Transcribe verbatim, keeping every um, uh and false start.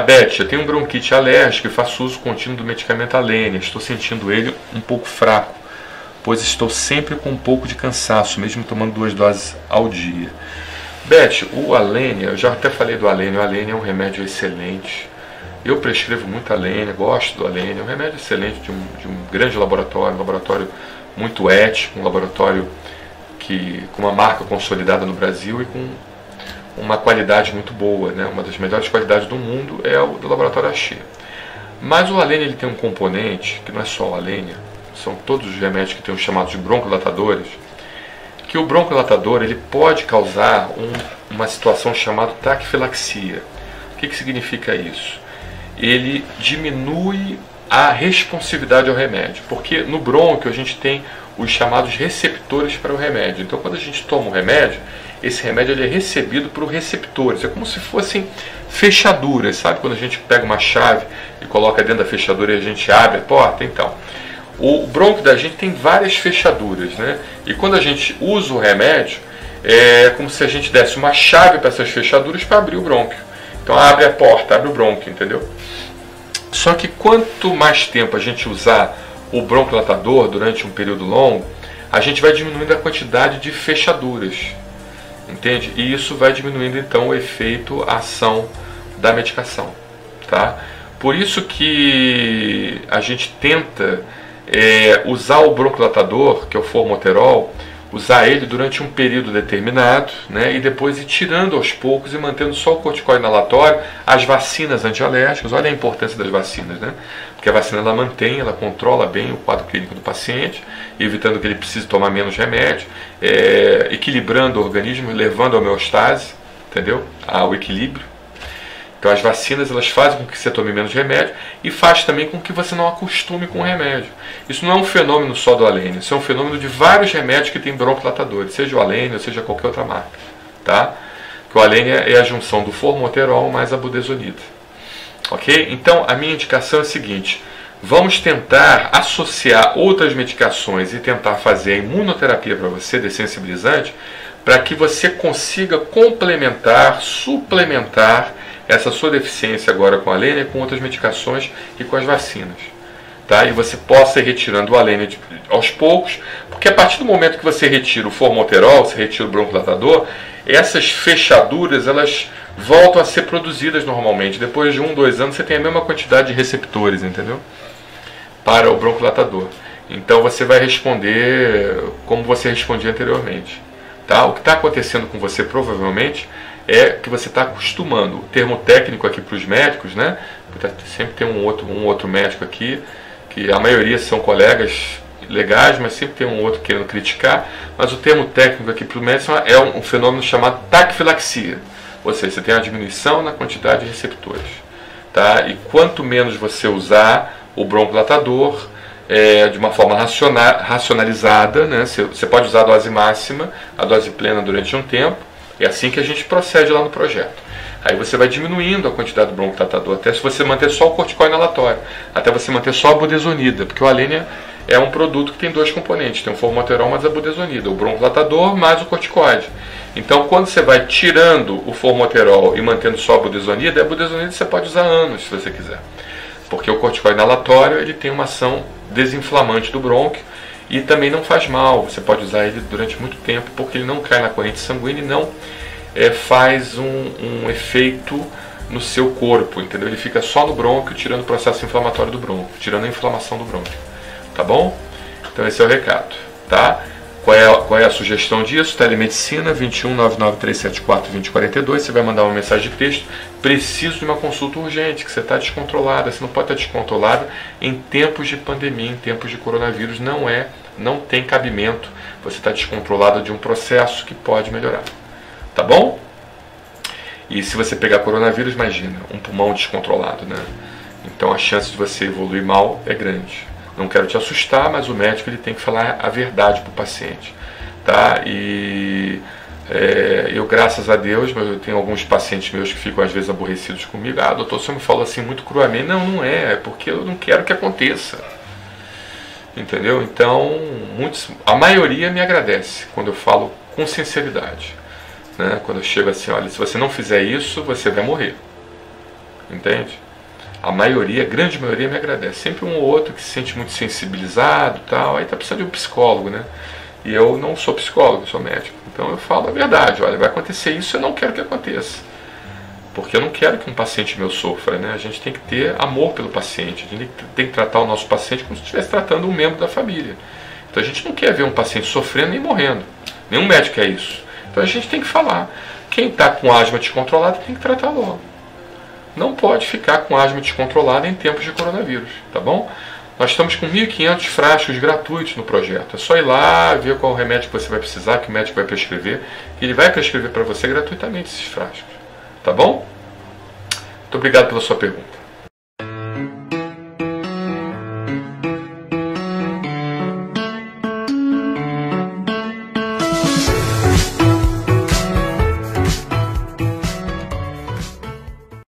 Beth, eu tenho um bronquite alérgico e faço uso contínuo do medicamento Alenia. Estou sentindo ele um pouco fraco, pois estou sempre com um pouco de cansaço, mesmo tomando duas doses ao dia. Beth, o Alenia, eu já até falei do Alenia, o Alenia é um remédio excelente. Eu prescrevo muito Alenia, gosto do Alenia, é um remédio excelente de um, de um grande laboratório, um laboratório muito ético, um laboratório que, com uma marca consolidada no Brasil e com uma qualidade muito boa, né? Uma das melhores qualidades do mundo é o do laboratório Axê. Mas o Alenia ele tem um componente, que não é só o Alenia, são todos os remédios que tem os chamados de broncodilatadores, que o broncodilatador ele pode causar um, uma situação chamada taquifilaxia. O que, que significa isso? Ele diminui a responsividade ao remédio, porque no brônquio a gente tem os chamados receptores para o remédio. Então quando a gente toma o remédio, esse remédio ele é recebido por receptores, é como se fossem fechaduras, sabe? Quando a gente pega uma chave e coloca dentro da fechadura e a gente abre a porta, então o brônquio da gente tem várias fechaduras, né? E quando a gente usa o remédio, é como se a gente desse uma chave para essas fechaduras para abrir o brônquio. Então abre a porta, abre o brônquio, entendeu? Só que quanto mais tempo a gente usar o broncodilatador durante um período longo, a gente vai diminuindo a quantidade de fechaduras, entende? E isso vai diminuindo então o efeito, a ação da medicação, tá? Por isso que a gente tenta é, usar o broncodilatador, que é o formoterol, usar ele durante um período determinado, né, e depois ir tirando aos poucos e mantendo só o corticoide inalatório, as vacinas antialérgicas. Olha a importância das vacinas, né? Porque a vacina ela mantém, ela controla bem o quadro clínico do paciente, evitando que ele precise tomar menos remédio, é, equilibrando o organismo, levando a homeostase, entendeu? Ao equilíbrio. Então as vacinas elas fazem com que você tome menos remédio e faz também com que você não acostume com o remédio. Isso não é um fenômeno só do Alenia, isso é um fenômeno de vários remédios que têm broncodilatadores, seja o Alenia ou seja qualquer outra marca, tá? Que o Alenia é a junção do formoterol mais a budesonida. Ok? Então a minha indicação é a seguinte: vamos tentar associar outras medicações e tentar fazer a imunoterapia para você, dessensibilizante, para que você consiga complementar, suplementar essa sua deficiência agora com a Alenia, com outras medicações e com as vacinas, tá? E você possa ir retirando o Alenia de, aos poucos, porque a partir do momento que você retira o formoterol, você retira o broncodilatador, essas fechaduras elas voltam a ser produzidas normalmente. Depois de um, dois anos você tem a mesma quantidade de receptores, entendeu? Para o broncodilatador. Então você vai responder como você respondia anteriormente, tá? O que está acontecendo com você provavelmente é que você está acostumando. O termo técnico aqui para os médicos, né? Sempre tem um outro, um outro médico aqui, que a maioria são colegas legais, mas sempre tem um outro querendo criticar. Mas o termo técnico aqui para os médicos é um, um fenômeno chamado taquifilaxia. Ou seja, você tem uma diminuição na quantidade de receptores, tá? E quanto menos você usar o broncodilatador, é, de uma forma raciona, racionalizada, né? Você, você pode usar a dose máxima, a dose plena durante um tempo. É assim que a gente procede lá no projeto. Aí você vai diminuindo a quantidade do broncodilatador, até se você manter só o corticoide inalatório, até você manter só a budesonida, porque o Alenia é um produto que tem dois componentes, tem o formoterol mais a budesonida, o broncodilatador mais o corticoide. Então quando você vai tirando o formoterol e mantendo só a budesonida, a budesonida você pode usar anos se você quiser, porque o corticoide inalatório ele tem uma ação desinflamante do brônquio, e também não faz mal, você pode usar ele durante muito tempo, porque ele não cai na corrente sanguínea e não é, faz um, um efeito no seu corpo, entendeu? Ele fica só no brônquio, tirando o processo inflamatório do brônquio, tirando a inflamação do brônquio, tá bom? Então esse é o recado, tá? Qual é, a, qual é a sugestão disso? Telemedicina, vinte e um, nove nove três sete quatro, dois zero quatro dois, você vai mandar uma mensagem de texto, preciso de uma consulta urgente, que você está descontrolada, você não pode estar descontrolada em tempos de pandemia, em tempos de coronavírus, não é, não tem cabimento, você está descontrolada de um processo que pode melhorar, tá bom? E se você pegar coronavírus, imagina, um pulmão descontrolado, né? Então a chance de você evoluir mal é grande. Não quero te assustar, mas o médico ele tem que falar a verdade para o paciente, tá? E é, eu, graças a Deus, eu tenho alguns pacientes meus que ficam às vezes aborrecidos comigo. Ah, doutor, você me falou assim muito cruamente. Não, não é, é porque eu não quero que aconteça. Entendeu? Então, muitos, a maioria me agradece quando eu falo com sinceridade, né? Quando eu chego assim, olha, se você não fizer isso, você vai morrer. entende? A maioria, a grande maioria me agradece. Sempre um ou outro que se sente muito sensibilizado e tal, aí tá precisando de um psicólogo, né? E eu não sou psicólogo, eu sou médico. Então eu falo a verdade, olha, vai acontecer isso, eu não quero que aconteça. Porque eu não quero que um paciente meu sofra, né? A gente tem que ter amor pelo paciente, a gente tem que tratar o nosso paciente como se estivesse tratando um membro da família. Então a gente não quer ver um paciente sofrendo nem morrendo. Nenhum médico quer isso. Então a gente tem que falar. Quem está com asma descontrolada tem que tratar logo. Não pode ficar com asma descontrolada em tempos de coronavírus, tá bom? Nós estamos com mil e quinhentos frascos gratuitos no projeto. É só ir lá, ver qual remédio que você vai precisar, que o médico vai prescrever. E ele vai prescrever para você gratuitamente esses frascos. Tá bom? Muito obrigado pela sua pergunta.